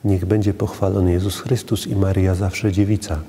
Niech będzie pochwalony Jezus Chrystus i Maryja zawsze dziewica.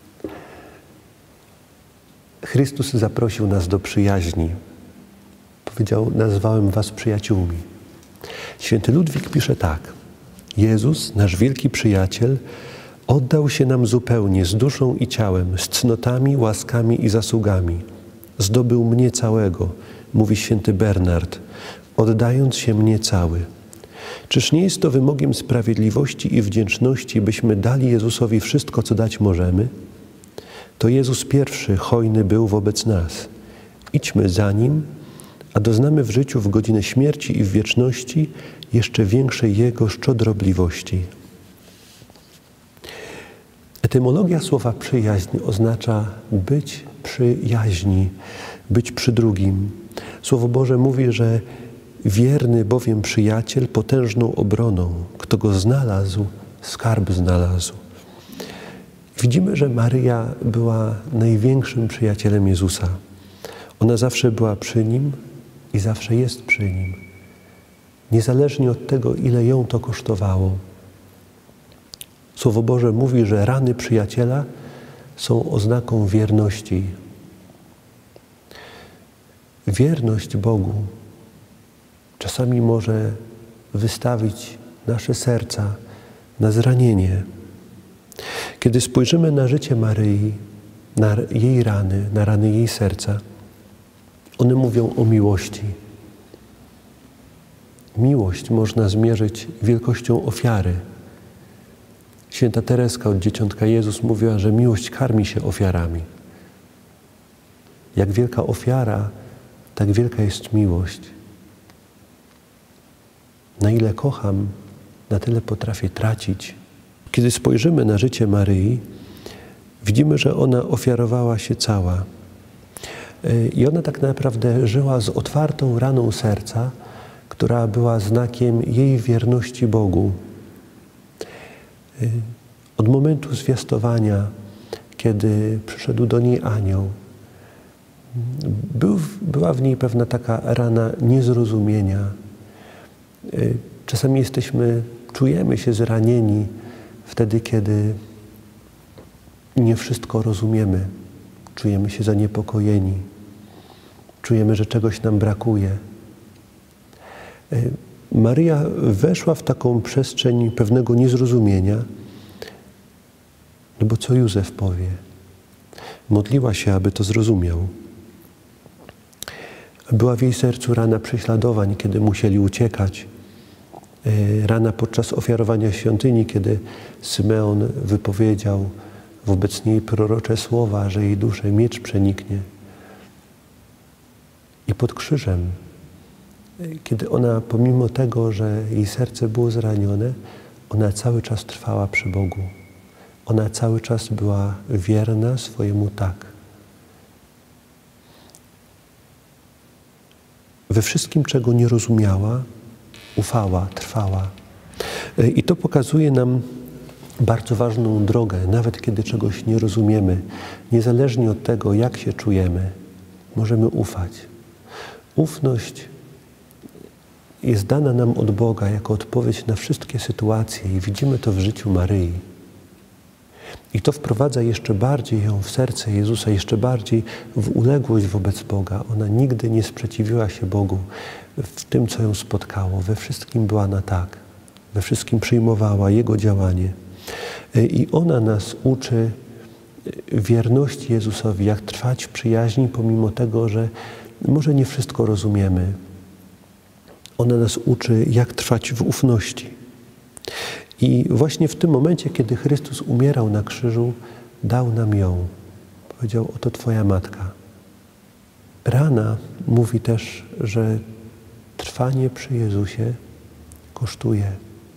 Chrystus zaprosił nas do przyjaźni. Powiedział, nazwałem was przyjaciółmi. Święty Ludwik pisze tak. Jezus, nasz wielki przyjaciel, oddał się nam zupełnie z duszą i ciałem, z cnotami, łaskami i zasługami. Zdobył mnie całego, mówi święty Bernard, oddając się mnie cały. Czyż nie jest to wymogiem sprawiedliwości i wdzięczności, byśmy dali Jezusowi wszystko, co dać możemy? To Jezus pierwszy hojny był wobec nas. Idźmy za Nim, a doznamy w życiu w godzinę śmierci i w wieczności jeszcze większej Jego szczodrobliwości. Etymologia słowa przyjaźń oznacza być przyjaźni, być przy drugim. Słowo Boże mówi, że wierny bowiem przyjaciel potężną obroną. Kto go znalazł, skarb znalazł. Widzimy, że Maryja była największym przyjacielem Jezusa. Ona zawsze była przy Nim i zawsze jest przy Nim. Niezależnie od tego, ile ją to kosztowało. Słowo Boże mówi, że rany przyjaciela są oznaką wierności. Wierność Bogu czasami może wystawić nasze serca na zranienie. Kiedy spojrzymy na życie Maryi, na jej rany, na rany jej serca, one mówią o miłości. Miłość można zmierzyć wielkością ofiary. Święta Tereska od Dzieciątka Jezus mówiła, że miłość karmi się ofiarami. Jak wielka ofiara, tak wielka jest miłość. Na ile kocham, na tyle potrafię tracić. Kiedy spojrzymy na życie Maryi, widzimy, że ona ofiarowała się cała. I ona tak naprawdę żyła z otwartą raną serca, która była znakiem jej wierności Bogu. Od momentu zwiastowania, kiedy przyszedł do niej anioł, była w niej pewna taka rana niezrozumienia. Czasami czujemy się zranieni wtedy, kiedy nie wszystko rozumiemy. Czujemy się zaniepokojeni. Czujemy, że czegoś nam brakuje. Maryja weszła w taką przestrzeń pewnego niezrozumienia, no bo co Józef powie? Modliła się, aby to zrozumiał. Była w jej sercu rana prześladowań, kiedy musieli uciekać. Rana podczas ofiarowania świątyni, kiedy Symeon wypowiedział wobec niej prorocze słowa, że jej duszę miecz przeniknie. I pod krzyżem, kiedy ona pomimo tego, że jej serce było zranione, ona cały czas trwała przy Bogu. Ona cały czas była wierna swojemu tak. We wszystkim, czego nie rozumiała, ufała, trwała. I to pokazuje nam bardzo ważną drogę, nawet kiedy czegoś nie rozumiemy. Niezależnie od tego, jak się czujemy, możemy ufać. Ufność jest dana nam od Boga jako odpowiedź na wszystkie sytuacje i widzimy to w życiu Maryi. I to wprowadza jeszcze bardziej ją w serce Jezusa, jeszcze bardziej w uległość wobec Boga. Ona nigdy nie sprzeciwiła się Bogu w tym, co ją spotkało. We wszystkim była na tak. We wszystkim przyjmowała Jego działanie. I ona nas uczy wierności Jezusowi, jak trwać w przyjaźni, pomimo tego, że może nie wszystko rozumiemy. Ona nas uczy, jak trwać w ufności. I właśnie w tym momencie, kiedy Chrystus umierał na krzyżu, dał nam ją. Powiedział, oto Twoja matka. Rana mówi też, że trwanie przy Jezusie kosztuje.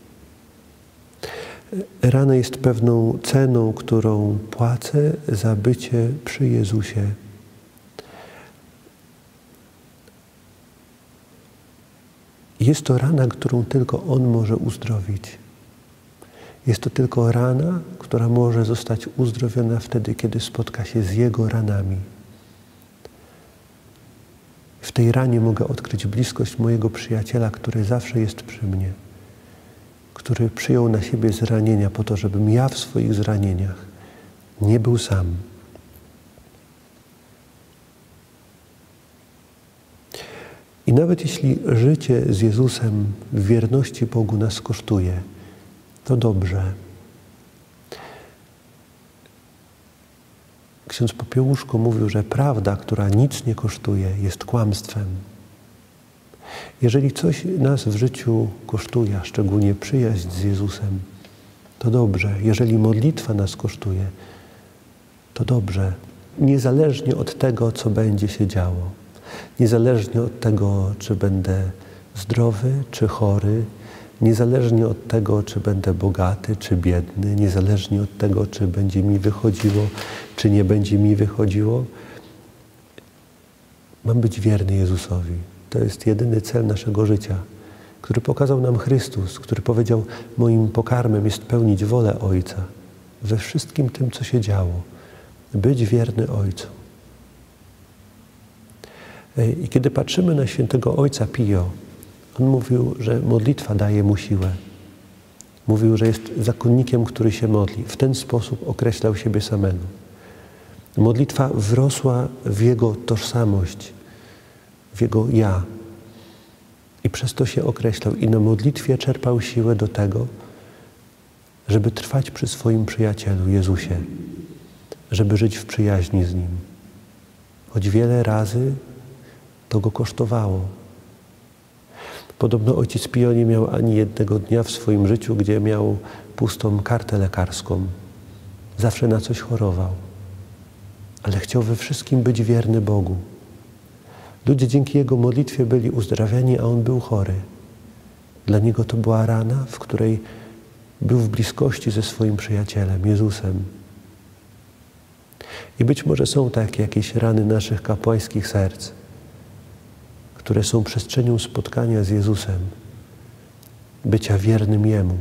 Rana jest pewną ceną, którą płacę za bycie przy Jezusie. Jest to rana, którą tylko On może uzdrowić. Jest to tylko rana, która może zostać uzdrowiona wtedy, kiedy spotka się z Jego ranami. W tej ranie mogę odkryć bliskość mojego przyjaciela, który zawsze jest przy mnie, który przyjął na siebie zranienia po to, żebym ja w swoich zranieniach nie był sam. I nawet jeśli życie z Jezusem w wierności Bogu nas kosztuje, to dobrze. Ksiądz Popiełuszko mówił, że prawda, która nic nie kosztuje, jest kłamstwem. Jeżeli coś nas w życiu kosztuje, a szczególnie przyjaźń z Jezusem, to dobrze. Jeżeli modlitwa nas kosztuje, to dobrze. Niezależnie od tego, co będzie się działo. Niezależnie od tego, czy będę zdrowy, czy chory, niezależnie od tego, czy będę bogaty, czy biedny, niezależnie od tego, czy będzie mi wychodziło, czy nie będzie mi wychodziło, mam być wierny Jezusowi. To jest jedyny cel naszego życia, który pokazał nam Chrystus, który powiedział: moim pokarmem jest pełnić wolę Ojca we wszystkim tym, co się działo. Być wierny Ojcu. I kiedy patrzymy na świętego Ojca Pio, on mówił, że modlitwa daje mu siłę. Mówił, że jest zakonnikiem, który się modli. W ten sposób określał siebie samego. Modlitwa wrosła w jego tożsamość, w jego ja. I przez to się określał. I na modlitwie czerpał siłę do tego, żeby trwać przy swoim przyjacielu Jezusie, żeby żyć w przyjaźni z Nim. Choć wiele razy to go kosztowało. Podobno ojciec Pio nie miał ani jednego dnia w swoim życiu, gdzie miał pustą kartę lekarską. Zawsze na coś chorował. Ale chciał we wszystkim być wierny Bogu. Ludzie dzięki jego modlitwie byli uzdrawiani, a on był chory. Dla niego to była rana, w której był w bliskości ze swoim przyjacielem, Jezusem. I być może są takie jakieś rany naszych kapłańskich serc, które są przestrzenią spotkania z Jezusem, bycia wiernym Jemu.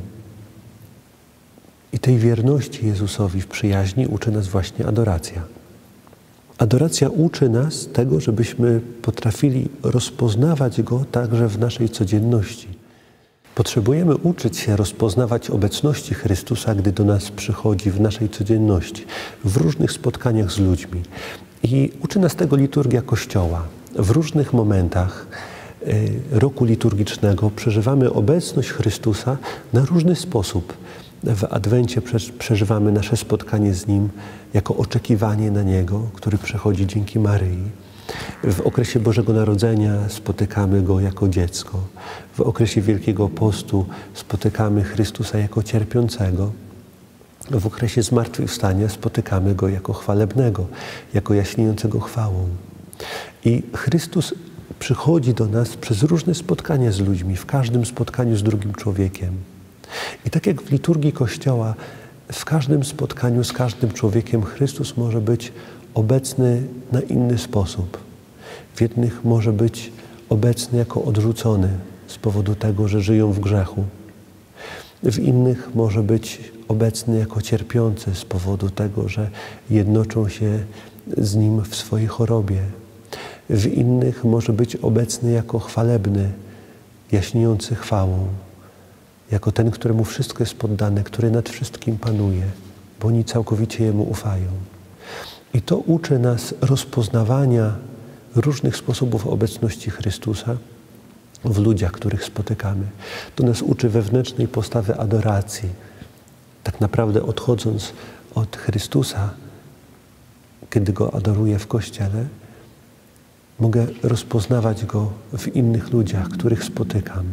I tej wierności Jezusowi w przyjaźni uczy nas właśnie adoracja. Adoracja uczy nas tego, żebyśmy potrafili rozpoznawać Go także w naszej codzienności. Potrzebujemy uczyć się rozpoznawać obecności Chrystusa, gdy do nas przychodzi w naszej codzienności, w różnych spotkaniach z ludźmi. I uczy nas tego liturgia Kościoła. W różnych momentach roku liturgicznego przeżywamy obecność Chrystusa na różny sposób. W Adwencie przeżywamy nasze spotkanie z Nim jako oczekiwanie na Niego, który przychodzi dzięki Maryi. W okresie Bożego Narodzenia spotykamy Go jako dziecko. W okresie Wielkiego Postu spotykamy Chrystusa jako cierpiącego. W okresie Zmartwychwstania spotykamy Go jako chwalebnego, jako jaśniejącego chwałą. I Chrystus przychodzi do nas przez różne spotkania z ludźmi, w każdym spotkaniu z drugim człowiekiem. I tak jak w liturgii Kościoła, w każdym spotkaniu z każdym człowiekiem Chrystus może być obecny na inny sposób. W jednych może być obecny jako odrzucony z powodu tego, że żyją w grzechu. W innych może być obecny jako cierpiący z powodu tego, że jednoczą się z Nim w swojej chorobie. W innych może być obecny jako chwalebny, jaśniejący chwałą, jako ten, któremu wszystko jest poddane, który nad wszystkim panuje, bo oni całkowicie Jemu ufają. I to uczy nas rozpoznawania różnych sposobów obecności Chrystusa w ludziach, których spotykamy. To nas uczy wewnętrznej postawy adoracji. Tak naprawdę odchodząc od Chrystusa, kiedy Go adoruję w Kościele, mogę rozpoznawać Go w innych ludziach, których spotykam.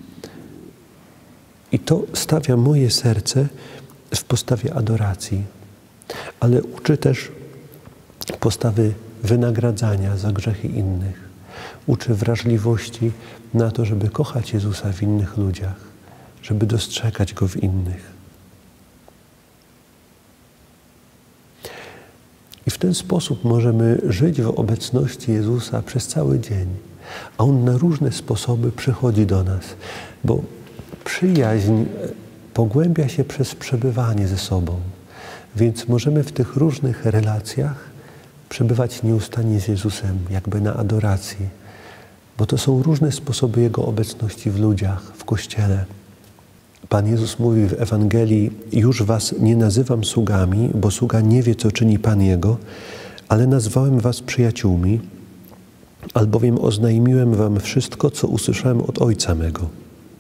I to stawia moje serce w postawie adoracji, ale uczy też postawy wynagradzania za grzechy innych. Uczy wrażliwości na to, żeby kochać Jezusa w innych ludziach, żeby dostrzegać Go w innych. I w ten sposób możemy żyć w obecności Jezusa przez cały dzień, a On na różne sposoby przychodzi do nas, bo przyjaźń pogłębia się przez przebywanie ze sobą, więc możemy w tych różnych relacjach przebywać nieustannie z Jezusem, jakby na adoracji, bo to są różne sposoby Jego obecności w ludziach, w Kościele. Pan Jezus mówi w Ewangelii: już was nie nazywam sługami, bo sługa nie wie, co czyni Pan Jego, ale nazwałem was przyjaciółmi, albowiem oznajmiłem wam wszystko, co usłyszałem od Ojca mego.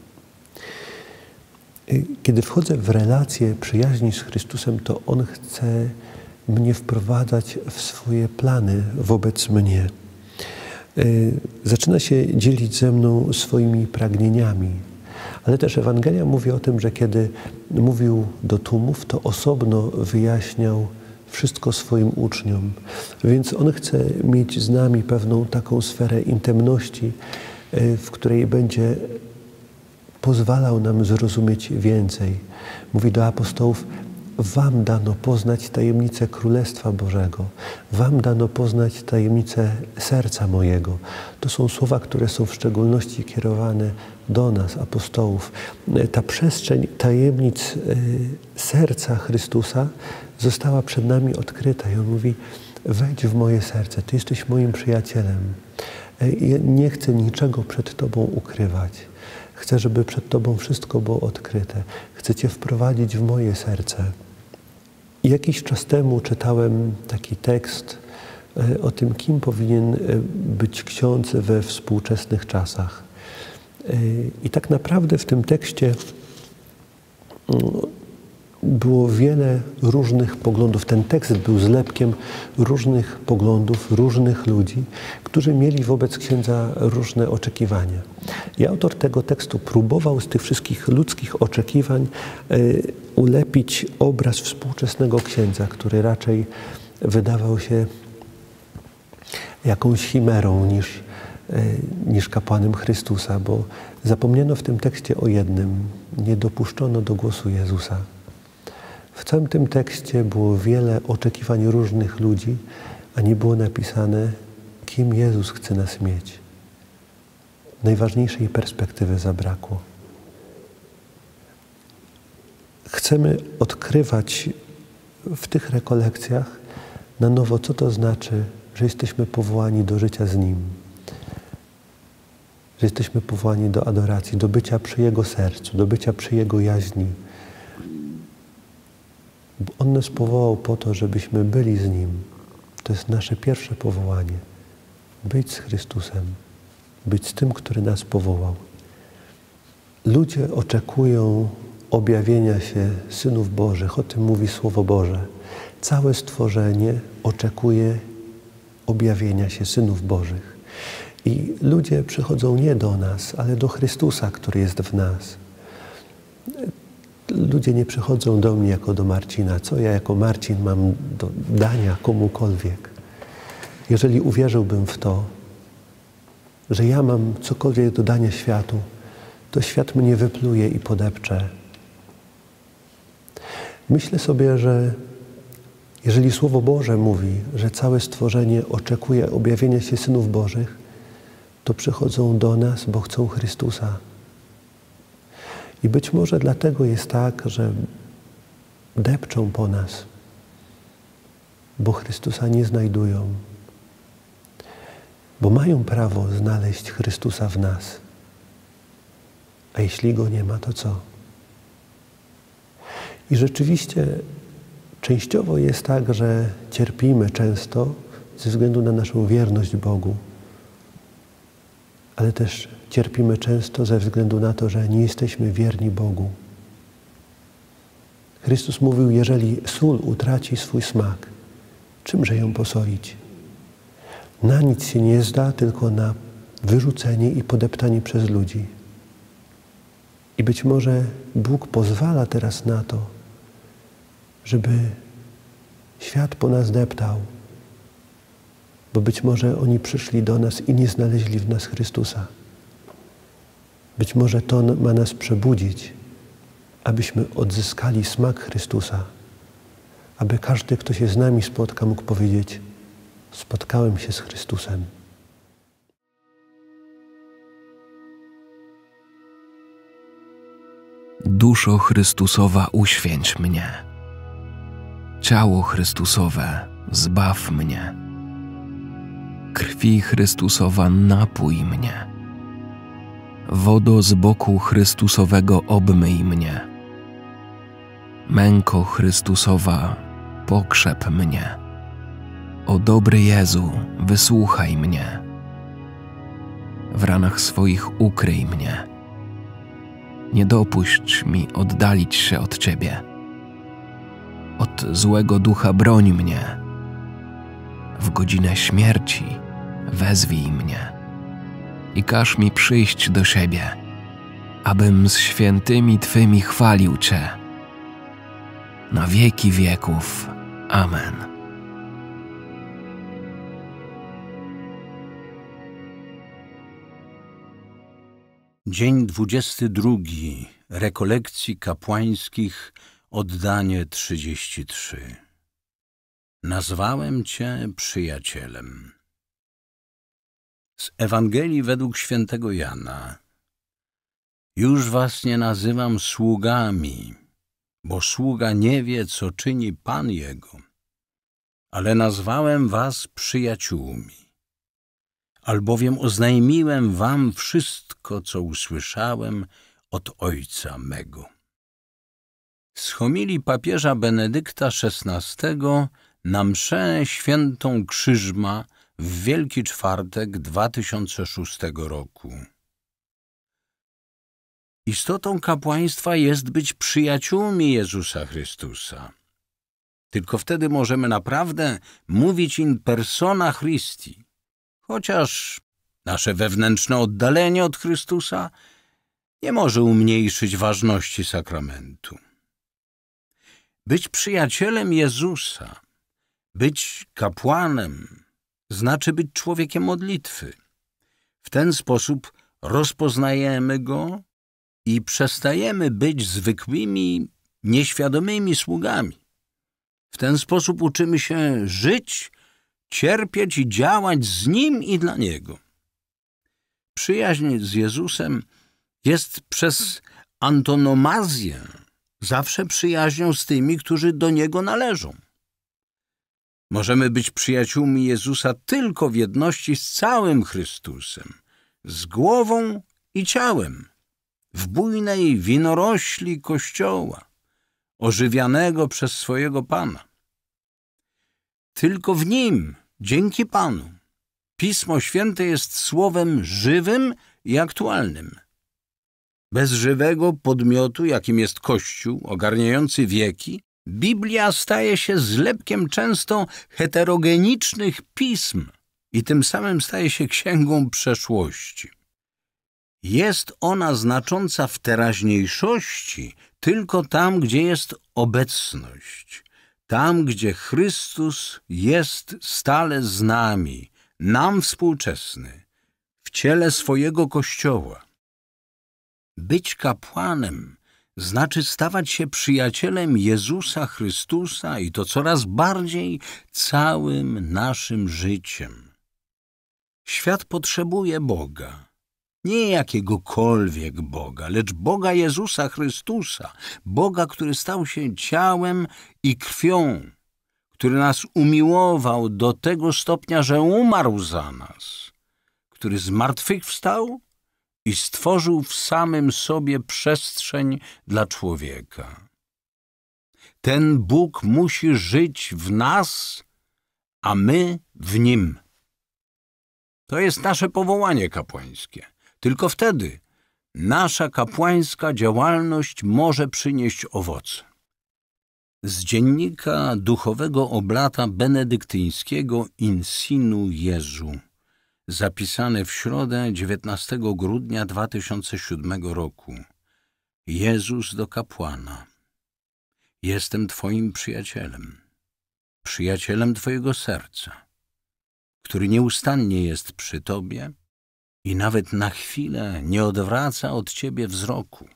Kiedy wchodzę w relację przyjaźni z Chrystusem, to On chce mnie wprowadzać w swoje plany wobec mnie. Zaczyna się dzielić ze mną swoimi pragnieniami. Ale też Ewangelia mówi o tym, że kiedy mówił do tłumów, to osobno wyjaśniał wszystko swoim uczniom. Więc On chce mieć z nami pewną taką sferę intymności, w której będzie pozwalał nam zrozumieć więcej. Mówi do apostołów: wam dano poznać tajemnicę Królestwa Bożego. Wam dano poznać tajemnicę serca mojego. To są słowa, które są w szczególności kierowane do nas, apostołów. Ta przestrzeń tajemnic serca Chrystusa została przed nami odkryta. I On mówi: wejdź w moje serce, Ty jesteś moim przyjacielem. Ja nie chcę niczego przed Tobą ukrywać. Chcę, żeby przed Tobą wszystko było odkryte. Chcę Cię wprowadzić w moje serce. I jakiś czas temu czytałem taki tekst o tym, kim powinien być ksiądz we współczesnych czasach. I tak naprawdę w tym tekście było wiele różnych poglądów. Ten tekst był zlepkiem różnych poglądów, różnych ludzi, którzy mieli wobec księdza różne oczekiwania. I autor tego tekstu próbował z tych wszystkich ludzkich oczekiwań ulepić obraz współczesnego księdza, który raczej wydawał się jakąś chimerą niż kapłanem Chrystusa, bo zapomniano w tym tekście o jednym: nie dopuszczono do głosu Jezusa. W całym tym tekście było wiele oczekiwań różnych ludzi, a nie było napisane, kim Jezus chce nas mieć. Najważniejszej perspektywy zabrakło. Chcemy odkrywać w tych rekolekcjach na nowo, co to znaczy, że jesteśmy powołani do życia z Nim. Że jesteśmy powołani do adoracji, do bycia przy Jego sercu, do bycia przy Jego jaźni. Bo On nas powołał po to, żebyśmy byli z Nim. To jest nasze pierwsze powołanie. Być z Chrystusem. Być z tym, który nas powołał. Ludzie oczekują objawienia się synów Bożych. O tym mówi Słowo Boże. Całe stworzenie oczekuje objawienia się synów Bożych. I ludzie przychodzą nie do nas, ale do Chrystusa, który jest w nas. Ludzie nie przychodzą do mnie jako do Marcina. Co ja jako Marcin mam do dania komukolwiek? Jeżeli uwierzyłbym w to, że ja mam cokolwiek do dania światu, to świat mnie wypluje i podepcze. Myślę sobie, że jeżeli Słowo Boże mówi, że całe stworzenie oczekuje objawienia się synów Bożych, to przychodzą do nas, bo chcą Chrystusa. I być może dlatego jest tak, że depczą po nas, bo Chrystusa nie znajdują. Bo mają prawo znaleźć Chrystusa w nas. A jeśli Go nie ma, to co? I rzeczywiście częściowo jest tak, że cierpimy często ze względu na naszą wierność Bogu. Ale też cierpimy często ze względu na to, że nie jesteśmy wierni Bogu. Chrystus mówił: jeżeli sól utraci swój smak, czymże ją posolić? Na nic się nie zda, tylko na wyrzucenie i podeptanie przez ludzi. I być może Bóg pozwala teraz na to, żeby świat po nas deptał, bo być może oni przyszli do nas i nie znaleźli w nas Chrystusa. Być może to ma nas przebudzić, abyśmy odzyskali smak Chrystusa, aby każdy, kto się z nami spotka, mógł powiedzieć: spotkałem się z Chrystusem. Duszo Chrystusowa, uświęć mnie. Ciało Chrystusowe, zbaw mnie. Krwi Chrystusowa, napój mnie. wodo z boku Chrystusowego obmyj mnie. Męko Chrystusowa, pokrzep mnie. O dobry Jezu, wysłuchaj mnie. W ranach swoich ukryj mnie. Nie dopuść mi oddalić się od Ciebie. Od złego ducha broń mnie. W godzinę śmierci wezwij mnie i każ mi przyjść do siebie, abym z świętymi Twymi chwalił Cię. Na wieki wieków. Amen. Dzień 22. Rekolekcji kapłańskich, oddanie 33. Nazwałem Cię przyjacielem. Z Ewangelii według świętego Jana. Już was nie nazywam sługami, bo sługa nie wie, co czyni Pan jego, ale nazwałem was przyjaciółmi. Albowiem oznajmiłem wam wszystko, co usłyszałem od Ojca mego. Z homilii papieża Benedykta XVI na mszę świętą Krzyżma w Wielki Czwartek 2006 roku. Istotą kapłaństwa jest być przyjaciółmi Jezusa Chrystusa. Tylko wtedy możemy naprawdę mówić in persona Christi, chociaż nasze wewnętrzne oddalenie od Chrystusa nie może umniejszyć ważności sakramentu. Być przyjacielem Jezusa, być kapłanem, znaczy być człowiekiem modlitwy. W ten sposób rozpoznajemy Go i przestajemy być zwykłymi, nieświadomymi sługami. W ten sposób uczymy się żyć, cierpieć i działać z Nim i dla Niego. Przyjaźń z Jezusem jest przez antonomazję zawsze przyjaźnią z tymi, którzy do Niego należą. Możemy być przyjaciółmi Jezusa tylko w jedności z całym Chrystusem, z głową i ciałem, w bujnej winorośli Kościoła, ożywianego przez swojego Pana. Tylko w Nim, dzięki Panu, Pismo Święte jest słowem żywym i aktualnym. Bez żywego podmiotu, jakim jest Kościół, ogarniający wieki, Biblia staje się zlepkiem często heterogenicznych pism i tym samym staje się księgą przeszłości. Jest ona znacząca w teraźniejszości tylko tam, gdzie jest obecność, tam, gdzie Chrystus jest stale z nami, nam współczesny, w ciele swojego Kościoła. Być kapłanem znaczy stawać się przyjacielem Jezusa Chrystusa i to coraz bardziej całym naszym życiem. Świat potrzebuje Boga. Nie jakiegokolwiek Boga, lecz Boga Jezusa Chrystusa, Boga, który stał się ciałem i krwią, który nas umiłował do tego stopnia, że umarł za nas, który zmartwychwstał i stworzył w samym sobie przestrzeń dla człowieka. Ten Bóg musi żyć w nas, a my w Nim. To jest nasze powołanie kapłańskie. Tylko wtedy nasza kapłańska działalność może przynieść owoce. Z dziennika duchowego oblata benedyktyńskiego In Sinu Jezu, zapisane w środę 19 grudnia 2007 roku. Jezus do kapłana. Jestem Twoim przyjacielem, przyjacielem Twojego serca, który nieustannie jest przy Tobie i nawet na chwilę nie odwraca od Ciebie wzroku.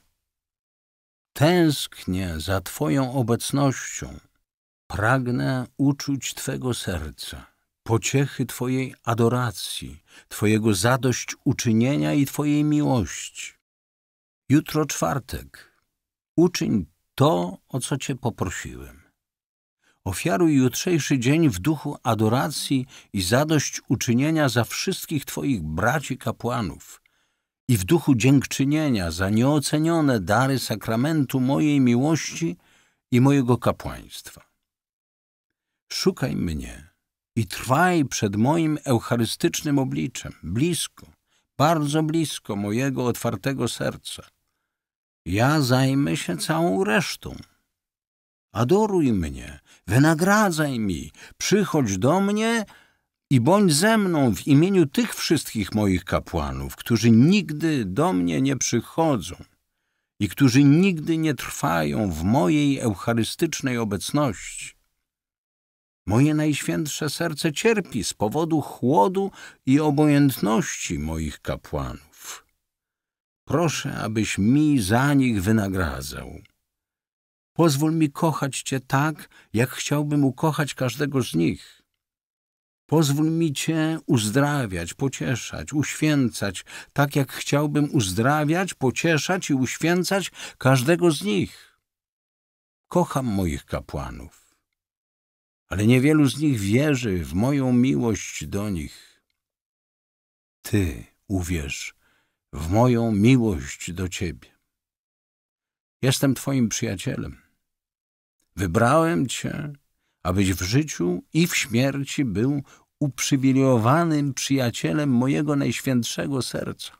Tęsknię za Twoją obecnością, pragnę uczuć Twego serca, pociechy Twojej adoracji, Twojego zadośćuczynienia i Twojej miłości. Jutro czwartek. Uczyń to, o co Cię poprosiłem. Ofiaruj jutrzejszy dzień w duchu adoracji i zadośćuczynienia za wszystkich Twoich braci kapłanów i w duchu dziękczynienia za nieocenione dary sakramentu mojej miłości i mojego kapłaństwa. Szukaj mnie i trwaj przed moim eucharystycznym obliczem, blisko, bardzo blisko mojego otwartego serca. Ja zajmę się całą resztą. Adoruj mnie, wynagradzaj mi, przychodź do mnie i bądź ze mną w imieniu tych wszystkich moich kapłanów, którzy nigdy do mnie nie przychodzą i którzy nigdy nie trwają w mojej eucharystycznej obecności. Moje najświętsze serce cierpi z powodu chłodu i obojętności moich kapłanów. Proszę, abyś mi za nich wynagradzał. Pozwól mi kochać Cię tak, jak chciałbym ukochać każdego z nich. Pozwól mi Cię uzdrawiać, pocieszać, uświęcać, tak jak chciałbym uzdrawiać, pocieszać i uświęcać każdego z nich. Kocham moich kapłanów, ale niewielu z nich wierzy w moją miłość do nich. Ty uwierz w moją miłość do Ciebie. Jestem Twoim przyjacielem. Wybrałem Cię, abyś w życiu i w śmierci był uprzywilejowanym przyjacielem mojego najświętszego serca.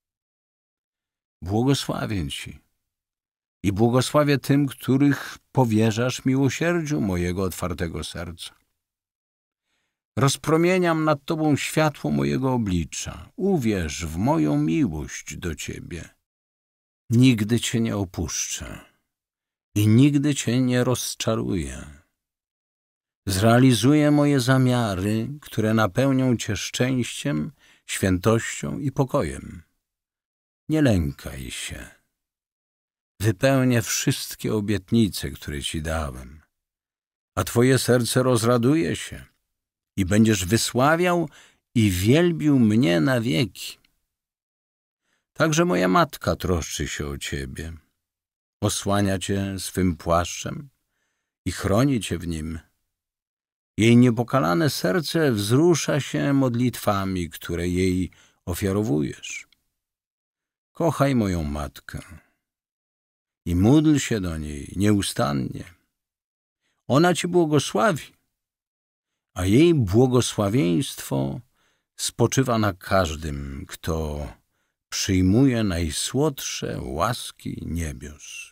Błogosławię Ci i błogosławię tym, których powierzasz miłosierdziu mojego otwartego serca. Rozpromieniam nad Tobą światło mojego oblicza. Uwierz w moją miłość do Ciebie. Nigdy Cię nie opuszczę i nigdy Cię nie rozczaruję. Zrealizuję moje zamiary, które napełnią Cię szczęściem, świętością i pokojem. Nie lękaj się. Wypełnię wszystkie obietnice, które Ci dałem, a Twoje serce rozraduje się i będziesz wysławiał i wielbił mnie na wieki. Także moja matka troszczy się o Ciebie, osłania Cię swym płaszczem i chroni Cię w nim. Jej niepokalane serce wzrusza się modlitwami, które jej ofiarowujesz. Kochaj moją matkę i módl się do niej nieustannie. Ona Ci błogosławi, a jej błogosławieństwo spoczywa na każdym, kto przyjmuje najsłodsze łaski niebios.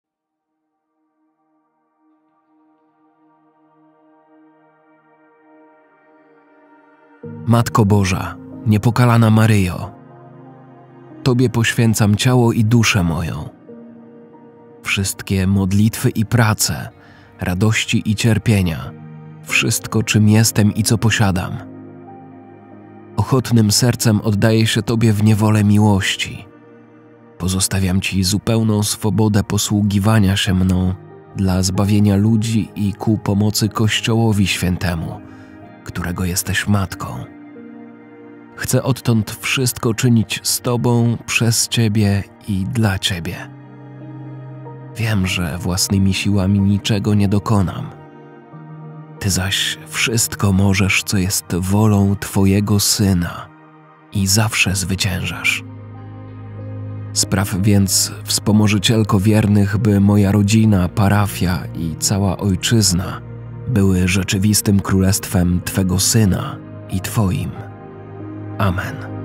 Matko Boża, niepokalana Maryjo, Tobie poświęcam ciało i duszę moją. Wszystkie modlitwy i prace, radości i cierpienia, wszystko, czym jestem i co posiadam. Ochotnym sercem oddaję się Tobie w niewolę miłości. Pozostawiam Ci zupełną swobodę posługiwania się mną dla zbawienia ludzi i ku pomocy Kościołowi Świętemu, którego jesteś matką. Chcę odtąd wszystko czynić z Tobą, przez Ciebie i dla Ciebie. Wiem, że własnymi siłami niczego nie dokonam. Ty zaś wszystko możesz, co jest wolą Twojego Syna i zawsze zwyciężasz. Spraw więc, wspomożycielko wiernych, by moja rodzina, parafia i cała ojczyzna były rzeczywistym królestwem Twego Syna i Twoim. Amen.